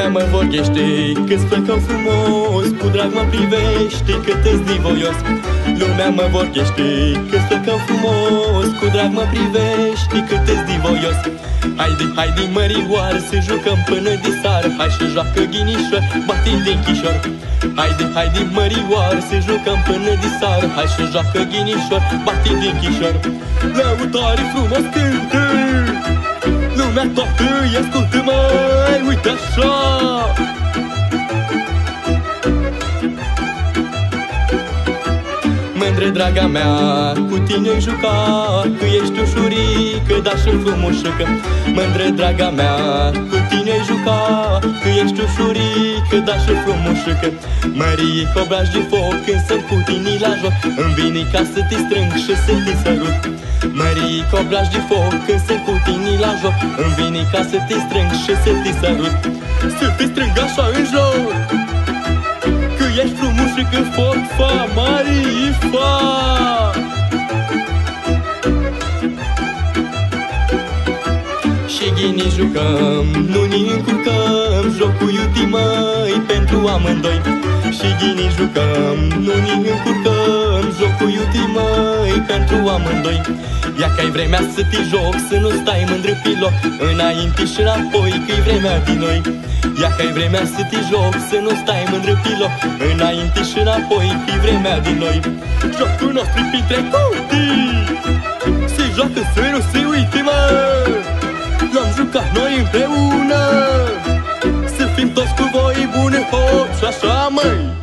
Lumea mă vorbește că-ți plecăm frumos, cu drag mă privește cât-s divoios. Lumea mă vorbește că-ți plecăm frumos, cu drag mă privește cât-s divoios. Haide, haide mărioară, să jucăm până disară, hai și joacă ghinișor, batim din chișor. Haide, haide mărioară, să jucăm până disară, hai și joacă ghinișor, batim din chișor. Lăutare frumos cântă, lumea toată îi ascultă, mai uite așa. Mândră, draga mea, cu tine-i juca, că ești ușurică, dar și frumușică. Mândră, draga mea, cu tine-i juca, că ești ușurică, dar și frumușică. Mărie cobraș de foc, când sunt cu tine la joc, îmi vine ca să te strâng și să te sărut. Mărie cobraș de foc, când sunt cu tine la joc, îmi vine ca să te strâng și să te sărut. Să te strâng așa în joc, că ești frumușică, foc, fa, Marie, fa. Și ghinii jucăm, nu ne încurcăm, jocul iuti măi pentru amândoi. Și ghinii jucăm, nu ne încurcăm, jocul iuti măi pentru amândoi. Ia că-i vremea să te joc, să nu stai mândră pe loc, înainte și înapoi, că-i vremea din noi. Ia că-i vremea să te joc, să nu stai mândră pe loc, înainte și înapoi, că-i vremea din noi. Jocul nostru pe trecute se joacă să nu se uite, mă. L-am jucat noi împreună, să fim toți cu voi bune, hop și așa, măi.